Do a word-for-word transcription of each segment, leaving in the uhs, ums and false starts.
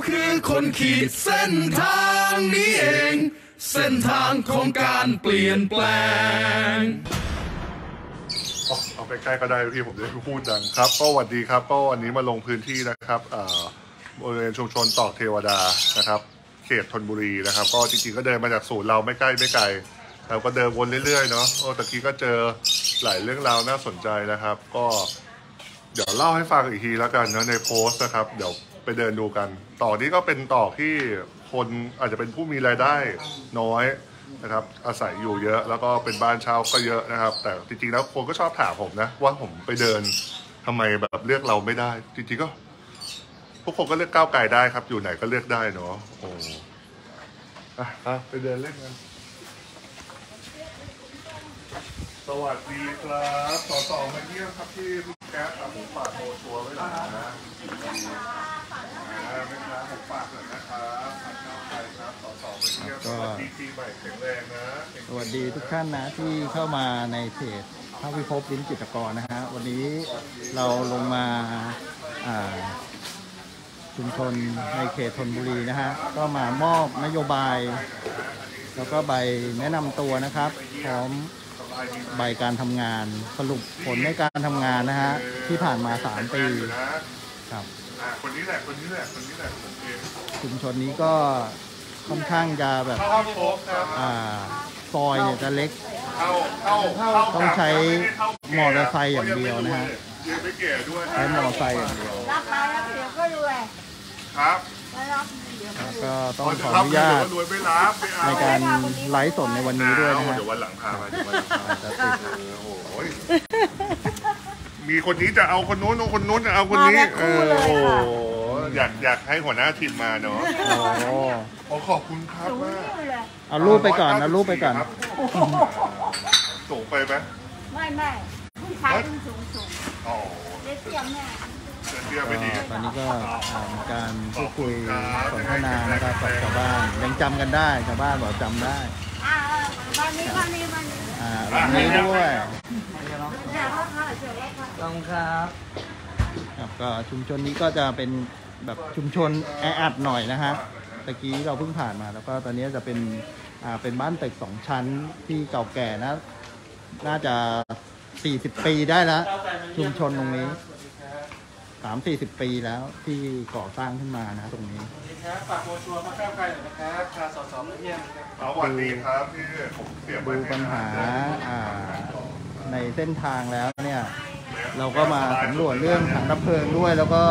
คือคนขีดเส้นทางนี้เองเส้นทางของการเปลี่ยนแปลงเอาไปใกล้ก็ได้พี่ผมจะพูดดังครับก็สวัสดีครับก็วันนี้มาลงพื้นที่นะครับบริเวณชุมชนตอกเทวดานะครับเขตธนบุรีนะครับก็จริงๆก็เดินมาจากศูนย์เราไม่ใกล้ไม่ไกลเราก็เดินวนเรื่อยๆเนาะโอ้ตะกี้ก็เจอหลายเรื่องราวน่าสนใจนะครับก็เดี๋ยวเล่าให้ฟังอีกทีแล้วกันนะในโพสต์นะครับเดี๋ยวไปเดินดูกันต่อนี้ก็เป็นต่อที่คนอาจจะเป็นผู้มีรายได้น้อยนะครับอาศัยอยู่เยอะแล้วก็เป็นบ้านเช่าก็เยอะนะครับแต่จริงๆแล้วคนก็ชอบถามผมนะว่าผมไปเดินทำไมแบบเลือกเราไม่ได้จริงๆก็พวกคนก็เลือกก้าวไกลได้ครับอยู่ไหนก็เลือกได้เนาะโอ้อ่ะไปเดินเล่นกันสวัสดีครับสอสอมาเยี่ยมครับที่พี่แก๊สผมฝากโทรชัวร์ไว้หน่อยนะไม่ค้าผมฝากหน่อยนะครับฝากก้าวไกลครับสอสอมาเยี่ยมสวัสดีปีใหม่แข็งแรงนะสวัสดีทุกท่านนะที่เข้ามาในเพจพระวิภพลิ้มจิตรกรนะฮะวันนี้เราลงมาชุมชนในเขตธนบุรีนะฮะก็มามอบนโยบายแล้วก็ใบแนะนำตัวนะครับพร้อมใบการทำงานสรุปผลในการทำงานนะฮะที่ผ่านมาสามปีครับคนนี้แหละคนนี้แหละคนนี้แหละชุมชนนี้ก็ค่อนข้างจะแบบอ่าซอยเนี่ยจะเล็กต้องใช้มอเตอร์ไซค์อย่างเดียวนะฮะใช้มอเตอร์ไซค์อย่างเดียวรับมาแล้วเดี๋ยวก็รวยครับก็ต้องขออนุญาตในการไลฟ์สดในวันนี้ด้วยนะฮะเดี๋ยววันหลังพามาเดี๋ยววันหลังพาจะติดโอ้ยมีคนนี้จะเอาคนนู้นคนนู้นจะเอาคนนี้เออโอ้อยากอยากให้หัวหน้าทีมมาเนาะโอ้ขอบคุณครับมากเอารูปไปก่อนเอารูปไปก่อนสูงไปไหมไม่ไม่ผู้ชายต้องสูงสูงอ๋อเตี้ยแม่ตอนนี้ก็มีการพูดคุยสนทนานะครับกับชาวบ้านยังจำกันได้ชาวบ้านบอกจำได้วันนี้วันนี้วันนี้อ่าวันนี้ด้วยลองครับครับก็ชุมชนนี้ก็จะเป็นแบบชุมชนแออัดหน่อยนะฮะตะกี้เราเพิ่งผ่านมาแล้วก็ตอนนี้จะเป็นอ่าเป็นบ้านตึกสองชั้นที่เก่าแก่นะน่าจะสี่สิบปีได้แล้วชุมชนตรงนี้สามสี่สิบปีแล้วที่ก่อสร้างขึ้นมานะตรงนี้ฝากโมชัวร์มาก้าวไกลหน่อยนะครับพาสสมาเยี่ยมครับสวัสดีครับพี่ผมเสียบดูปัญหาในเส้นทางแล้วเนี่ยเราก็มาสำรวจเรื่องถังดับเพลิงด้วยแล้วก็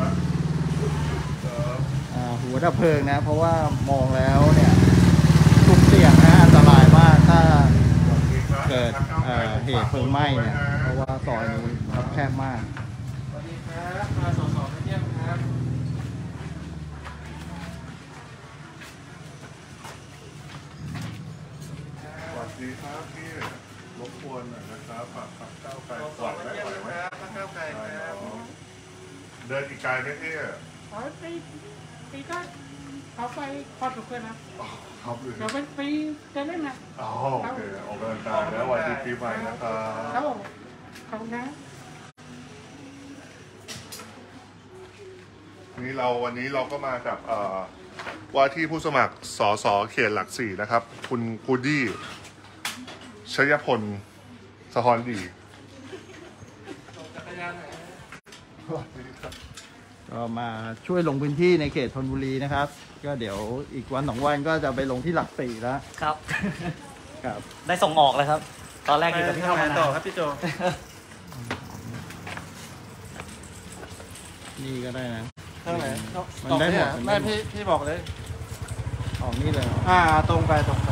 หัวดับเพลิงนะเพราะว่ามองแล้วเนี่ยทุกเสี่ยงนะอันตรายมากถ้าเกิดเหตุเพลิงไหม้เนี่ยเพราะว่าซอยนี้คับแคบมากมาสอสอมาเยี่ยมครับสวัสดีครับพี่รบกวนหน่อยนะครับฝากฝากก้าวไกลปล่อยไว้ปล่อยไว้ก้าวไกลครับเดินอีกไกลไหมพี่อ๋อปีปีก็เขาไปพอดถูกเพื่อนนะครับเดี๋ยวเป็นปีจะเล่นนะอ๋อโอเคออกกำลังกายแล้ววันดีปีใหม่นะครับครับผมขอบคุณนะนี่เราวันนี้เราก็มากับว่าที่ผู้สมัครสสเขตหลักสี่นะครับคุณกูดี้ชยพลสะฮอนดีก็มาช่วยลงพื้นที่ในเขตธนบุรีนะครับก็เดี๋ยวอีกวันสองวันก็จะไปลงที่หลักสี่แล้วครับครับได้ส่งออกแล้วครับตอนแรกอยู่กับพี่เข้ามาต่อครับพี่โจนี่ก็ได้นะข้างไหนมันได้หมดแม่พี่พี่บอกเลยออกนี่เลยอ่าตรงไปตรงไป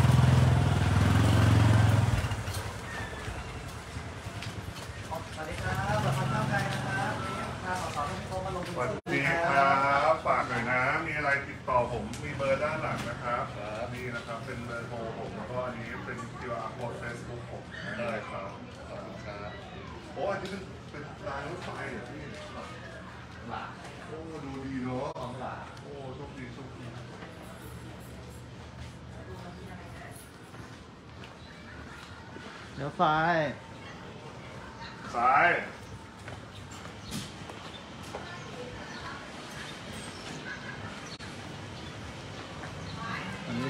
สวัสดีครับขอบคุณมากเลยนะครับสวัสดีครับฝากหน่อยนะมีอะไรติดต่อผมมีเบอร์ด้านหลังนะครับนี่นะครับเป็นเบอร์โทรผมแล้วก็อันนี้เป็น คิว อาร์ code Facebook ผมได้ครับครับโอ้อันนี้เป็นรางรถไฟเหรอพี่โอ้ดูดีเนาะโอ้โชคดีโชคดีเดี๋ยวซ้ายซ้าย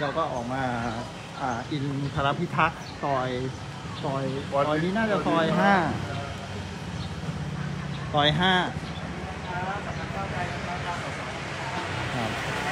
เราก็ออกมาอ่าอินทรพิทักษ์ซอยซอยซอยนี้น่าจะซอยห้าซอยห้าครับ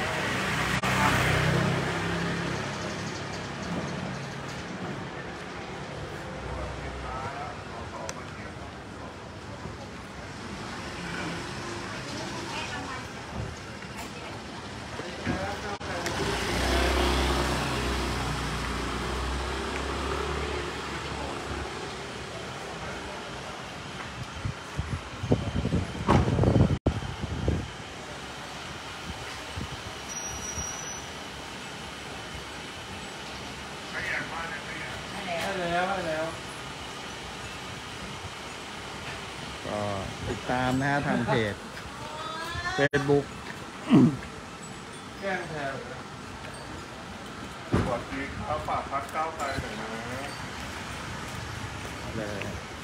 แล้วแล้วก็ติดตามนะฮะทางเพจ Facebook แก้งแทนสวัสดีครับฝากพักก้าวไกลหน่อยนะเลย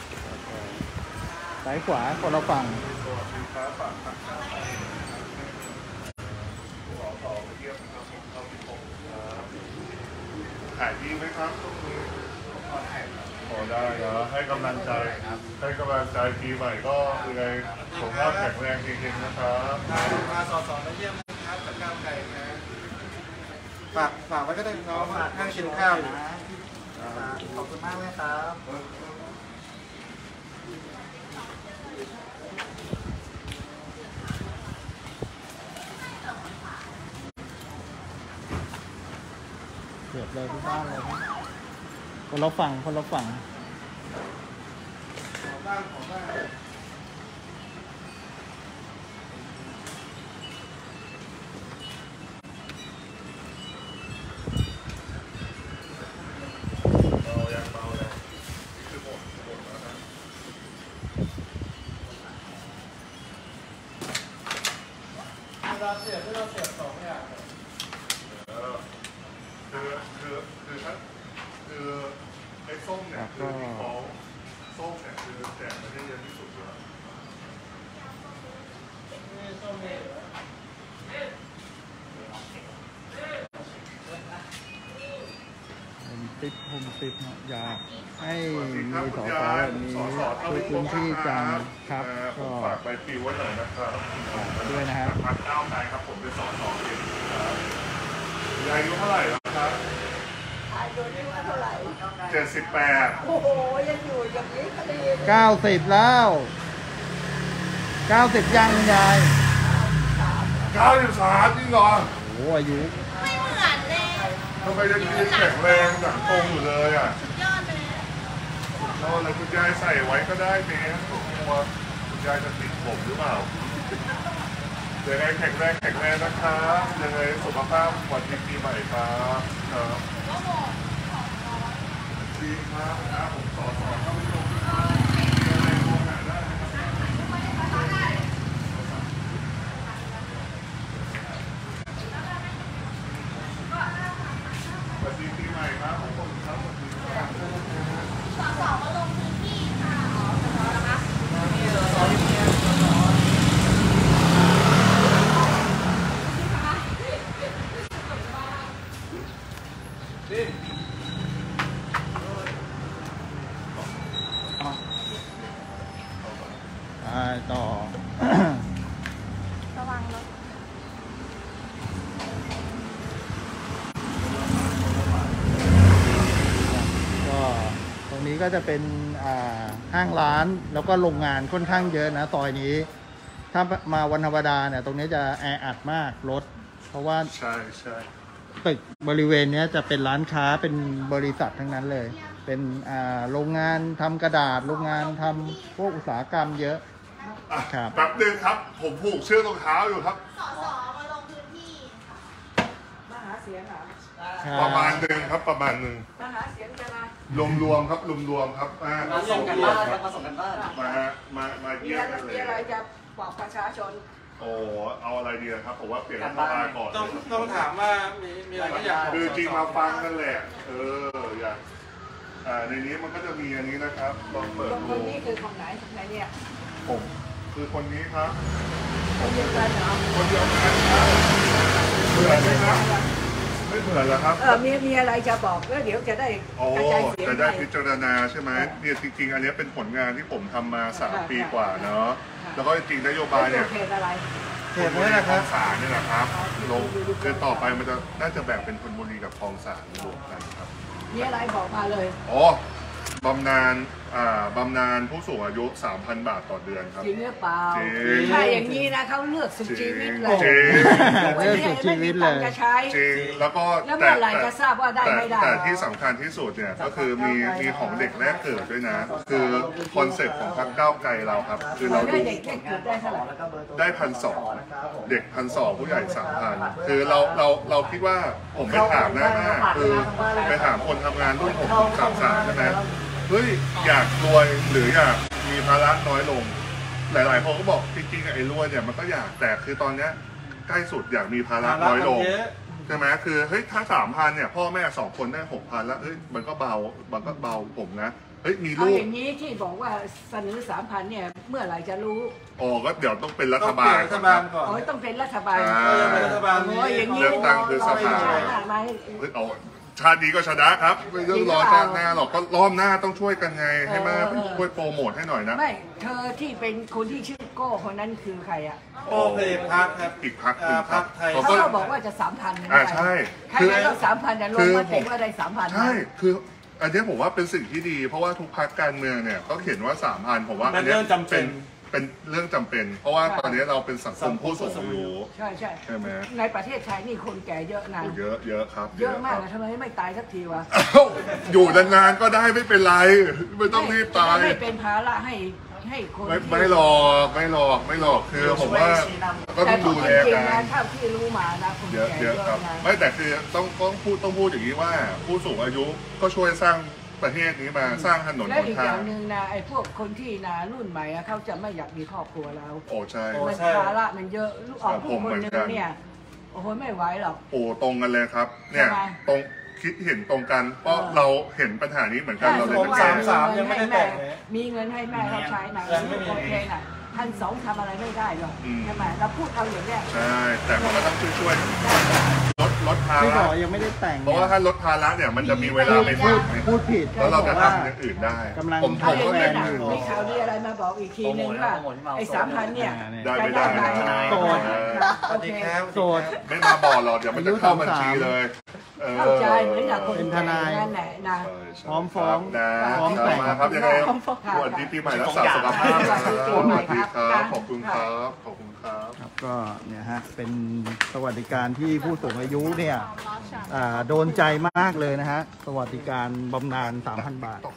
ซ้ายขวาคนละฝั่งสวัสดีครับฝากพักก้าวไกลขอต่อไปเยี่ยมครับผมเข้าที่ผมครับขายดีไหมครับตรงนี้ขอได้นะให้กำลังใจให้กำลังใจปีใหม่ก็ยังไงสุขภาพแข็งแรงจริงๆนะครับมาสอสอมาเยี่ยมครับจากก้าวไกลนะฝากฝากไว้ก็ได้น้องนั่งกินข้าวนะขอบคุณมากเลยครับเกือบเลยที่บ้านเลยครับคนละฝั่งคนละฝั่งขอบ้างขอบ้างเราเสียบเราเสียบสองอย่างเออคือคือคือถ้าคือไอ้ส้มเนี่ยคือที่เขาส้มเนี่ยคือแจกไม่ได้เยอะที่สุดเลยนี่ส้มเนี่ยผมติดผมติดอยากให้มีสอสอแบบนี้ทุกพื้นที่จังครับก็ฝากไปปิวไว้หน่อยนะครับฝากด้วยนะครับพักเก้าไกลครับผมเป็นสอสอเองยายอายุเท่าไหร่แล้วครับอายุเท่าไหร่เจ็ดสิบแปดโอ้โหยังอยู่อย่างนี้ก็ดีเก้าสิบแล้วเก้าสิบยังยายเก้าสิบสามจริงเหรอโอ้อายุไม่เหมือนเลยทำไมยังยืนแข็งแรงหนังตรงอยู่เลยอ่ะสุดยอดเลยเราอะไรคุณยายใส่ไว้ก็ได้เนี้ยผมกลัวคุณยายจะติดผมหรือเปล่ายังไงแข็งแรงแข็งแรงนะครับยังไงสุขภาพวันดีปีใหม่ครับครับดีครับนะผมสอนสอนเข้าไปชมยังไงมองหาได้สวัสดีปีใหม่ครับผมผมครับสวัสดีครับสอสอมาลงพื้นที่ค่ะอ๋อสอสอนะคะนี่สอสอที่นี่สอสอต่อระวังรถก็ตรงนี้ก็จะเป็นห้างร้านแล้วก็โรงงานค่อนข้างเยอะนะซอยนี้ถ้ามาวันธรรมดาเนี่ยตรงนี้จะแออัดมากรถเพราะว่าใช่ใช่ตึกบริเวณนี้จะเป็นร้านค้าเป็นบริษัททั้งนั้นเลยเป็นโรงงานทำกระดาษโรงงานทำพวกอุตสาหกรรมเยอะครับแป๊บนึงครับผมผูกเชือกรองเท้าอยู่ครับสอสอมาลงพื้นที่มาหาเสียงเหรอประมาณหนึ่งครับประมาณหนึ่งมาหาเสียงจะมารวมรวมครับรวมรวมครับมาส่งกันบ้านมาส่งกันบ้านมามามาเยี่ยมกันเลยมีอะไรจะบอกประชาชนโอ้เอาอะไรดีครับผมว่าเปลี่ยนรัฐบาลก่อนต้องต้องถามว่ามีมีอะไรอยากคือจริงมาฟังกันแหละเอออยากอ่าในนี้มันก็จะมีอันนี้นะครับลองเปิดดูนี่คือของไหนของไหนเนี่ยผมคือคนนี้ครับคนเดียวกันเหรอคนเดียวกันครับเหมือนไหมครับไม่ไม่เหมือนแล้วครับเออมีมีอะไรจะบอกแล้วเดี๋ยวจะได้โอ้กระจายเสียงจะได้ให้พิจารณาใช่ไหมเนี่ยจริงๆ อันนี้เป็นผลงานที่ผมทำมาสามปีกว่าเนาะแล้วก็จริงๆนโยบายเนี่ยเขตอะไรเห็นไหมนะครับสารนี่แหละครับลงคือต่อไปมันจะน่าจะแบ่งเป็นธนบุรีกับคลองสารรวมกันครับมีอะไรบอกมาเลยอ๋อบำนาญอ่าบำนาญผู้สูงอายุ สามพัน บาทต่อเดือนครับจริงหรือเปล่าจริงถ้าอย่างนี้นะเขาเลือกสุดชีวิตเลยจริงเลือกสุดชีวิตเลยไม่มีตังค์จะใช้จริงแล้วก็แล้วเมื่อไหร่จะทราบว่าได้แต่ไม่ได้แต่ที่สำคัญที่สุดเนี่ยก็คือมีมีของเด็กแรกเกิดด้วยนะ คือคอนเซ็ปต์ของพรรคก้าวไกลเราครับ คือเราได้ดูเด็กเด็กเกิดได้เท่าไหร่ได้พันสองเด็กพันสองผู้ใหญ่สามพันคือเราเราเราคิดว่าผมไปถามหน้าหน้าคือไปถามคนทำงานรุ่นหกสามสามใช่ไหมเฮ้ยอยากรวยหรืออยากมีภาระน้อยลง หลายๆคนก็บอกจริงๆไอ้รวยเนี่ยมันก็อยากแต่คือตอนเนี้ยใกล้สุดอยากมีภาระน้อยลง ใช่ไหมคือเฮ้ยถ้าสามพันเนี่ยพ่อแม่สองคนได้หกพันแล้วเฮ้ยมันก็เบามันก็เบาผมนะเฮ้ยมีเอาลูกอย่างนี้ที่บอกว่าเสนอสามพันเนี่ยเมื่อไหร่จะรู้อ๋อก็เดี๋ยวต้องเป็นรัต้ฐองเปบาลี่ยลนรัฐบาลก่อนโอ้ยต้องเป็นรัฐบาลอ่าเออเป็นรัฐบาลนี้โอ้ยอย่างนี้เลือกตั้งคือสภาชาติหน้าไหมเฮ้ยเอาชาตินี้ก็ชนะครับไม่ต้องรอชาติหน้าหรอกก็รอบหน้าต้องช่วยกันไงให้มาช่วยโปรโมทให้หน่อยนะไม่เธอที่เป็นคนที่ชื่อโก้คนนั้นคือใครอ่ะโอเคพักครับอีกพักหนึ่งครับอ่าพรรคไทยเขาเขาก็ก็บอกว่าจะสามพันอ่าใช่ใครได้ก็สามพันแต่ลงมาติว่าได้สามพันใช่คืออันเนี้ยผมว่าเป็นสิ่งที่ดี เพราะว่าทุกพรรคการเมืองเนี่ยก็เขียนว่าสามพันผมว่ามันอันเนี้ยเรื่องจำเป็นเป็นเรื่องจำเป็น เพราะว่าตอนนี้เราเป็นสังคมผู้สูงอายุใช่ใช่ใช่ไหมในประเทศไทยนี่คนแก่เยอะนะโอ้เยอะเยอะครับเยอะมากคนะรับทำไมไม่ตายสักทีวะอ้าวอยู่นานๆก็ได้ไม่เป็นไร ไม่ต้องรีบตายไม่เป็นภาระให้ให้คนไม่ที่ไม่หลอกไม่หลอกไม่หลอกคือผมว่าก็แต่ต้องจดูแลริงกัๆนะนเท่าที่รู้มานะคนเยอะแก่เยเยอะอะครับนะไม่แต่คือต้องต้องพูดต้องพูดอย่างนี้ว่า ผู้สูงอายุก็ช่วยสร้างประเทศนี้มาสร้างถนนและหนอีกอทาย่าง งหนึ่งนะไอ้พวกคนที่นะรุ่นใหม่อะเขาจะไม่อยากมีครอบครัวแล้วโอ้ใช่มันภาระมันเยอะลูกออกผู้คนหนึ่งเนี่ยโอ้โหไม่ไหวหรอกโอ้ตรงกันเลยครับ เนี่ยใช่ไหมตรงคิดเห็นตรงกัน เพราะเออเราเห็นปัญหานี้เหมือนกันเราเลยผมมาสาแก้มสามยังไม่ได้แต่งเลยมีเงินให้แม่เราใช้นะยังไม่มีโอเคนะพันสองทำอะไรไม่ได้หรอกอืมใช่ไหมเราพูดเอาอย่างเนี้ยใช่ แต่มันก็ต้องช่วยช่วยลดลดภาพี่บระอกยังไม่ได้แต่งเพราะว่าถ้าลดภาระเนี่ยมันจะมีเวลาไปพูฝึดกไงพูดผิดแล้วเราจะบอกว่าทำอย่างอื่นได้กำลังผมผเอามอย่างก็นี้เป็นนะอยู่มีข่าวดีอะไรมาบอกอีกทีนึงว่าไอ้สามพันเนี่ยได้ไม่ได้นะโสดสวัสดีครับโสดไม่มาบอกหรอกเดี๋ยวมันจะเข้าบัญชีเลยเออเข้าใจเหมือนกับคนเป็นทนายนั่นแหละนะใช่ใช่พร้อมฟ้องนะพร้อมแต่งมาครับยังไงพร้อมฟ้องสวัสดีปีใหม่รักษาสุขภาพนะครับสวัสดีครับขอบคุณครับขอบคุณครับครับก็เนี่ยฮะเป็นสวัสดิการที่ผู้สูงอายุเนี่ยอ่าโดนใจมากเลยนะฮะสวัสดิการบำนาญ สามพัน บาท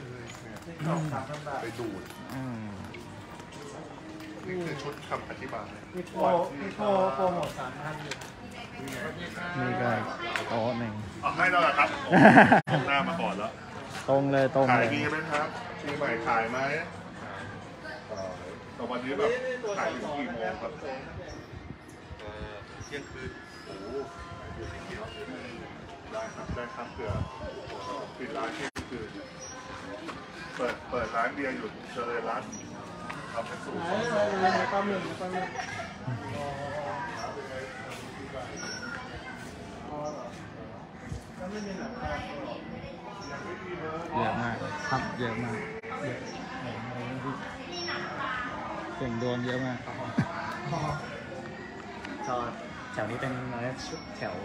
ไปดูดอืมนี่คือชุดคำอธิบายพี่โปพี่โปโปรโมทสามพันอยู่นี่ก็โต๊ะหนึ่งเอาให้แล้วเหรอครับผมหน้ามาก่อนแล้วตรงเลยตรงขายเลยดีไหมครับปีใหม่ขายไหมแต่วันนี้แบบขายถึงกี่โมงครับเที่ยงคืนโอ้โหได้ครับได้ครับเผื่อปิดร้านเที่ยงคืนเปิดเปิดร้านเบียร์อยู่เจริญรัตน์ทำให้สูงไหนไหนไหนปลาหมึกปลาหมึกอ๋ออ๋อเหรอแล้วไม่มีหนังคาเยอะมากครับเยอะมากเยอะเสียงดวงเยอะมากก็แถวนี้เป็นอะไรแถว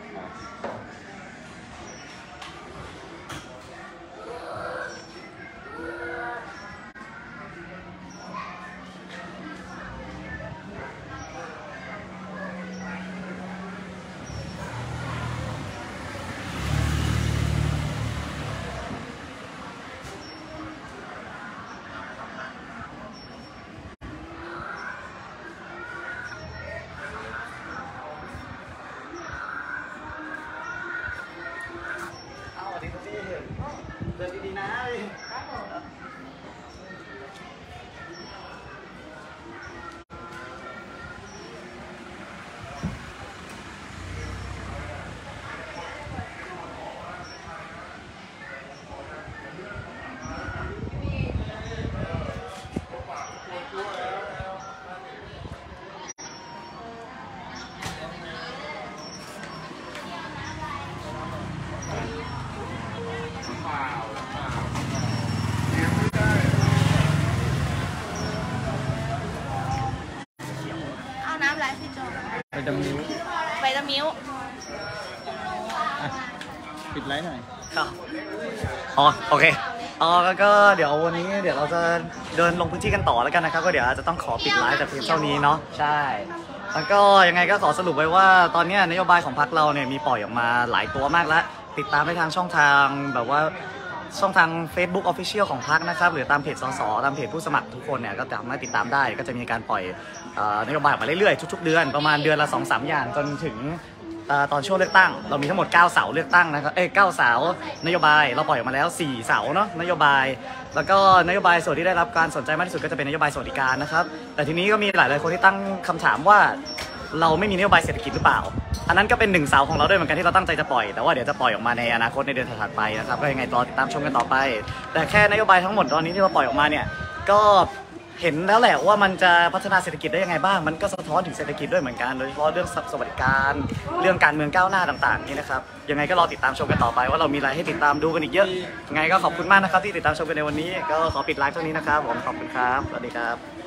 เดินดีๆนะไปดำนิ้วไปตะมิ้วอ่ะปิดไลฟ์หน่อยครับอ๋อโอเคอ๋อก็เดี๋ยววันนี้เดี๋ยวเราจะเดินลงพื้นที่กันต่อแล้วกันนะครับก็เดี๋ยวอาจจะต้องขอปิดไลฟ์แต่เพียงเท่านี้เนาะใช่แล้วก็ยังไงก็ขอสรุปไว้ว่าตอนนี้นโยบายของพรรคเราเนี่ยมีปล่อยออกมาหลายตัวมากแล้วติดตามได้ทางช่องทางแบบว่าช่องทาง Facebook Official ของพรรคนะครับหรือตามเพจสสตามเพจผู้สมัครทุกคนเนี่ยก็สามารถติดตามได้ก็จะมีการปล่อยเอ่อนโยบายออกมาเรื่อยๆทุกๆเดือนประมาณเดือนละ สองถึงสาม อย่างจนถึงเอ่อตอนช่วงเลือกตั้งเรามีทั้งหมดเก้าเสาเลือกตั้งนะครับเอ้ยเก้าเสานโยบายเราปล่อยออกมาแล้วสี่เสาเนาะนโยบายแล้วก็นโยบายส่วนที่ได้รับการสนใจมากที่สุดก็จะเป็นนโยบายสวัสดิการนะครับแต่ทีนี้ก็มีหลายๆคนที่ตั้งคำถามว่าเราไม่มีนโยบายเศรษฐกิจหรือเปล่าอันนั้นก็เป็นหนึ่งเสาของเราด้วยเหมือนกันที่เราตั้งใจจะปล่อยแต่ว่าเดี๋ยวจะปล่อยออกมาในอนาคตในเดือนถัดไปนะครับก็ยังไงรอติดตามชมกันต่อไปแต่แค่นโยบายทั้งหมดตอนนี้ที่เราปล่อยออกมาเนี่ยก็เห็นแล้วแหละว่ามันจะพัฒนาเศรษฐกิจได้ยังไงบ้างมันก็สะท้อนถึงเศรษฐกิจด้วยเหมือนกันโดยเฉพาะเรื่องสวัสดิการเรื่องการเมืองก้าวหน้าต่างๆนี่นะครับยังไงก็รอติดตามชมกันต่อไปว่าเรามีอะไรให้ติดตามดูกันอีกเยอะยังไงก็ขอบคุณมากนะครับที่ติดตามชมกันในวันนี้ก็ขอปิดไลฟ์เท่านี้นะครับผมขอบคุณครับสวัสดีครับ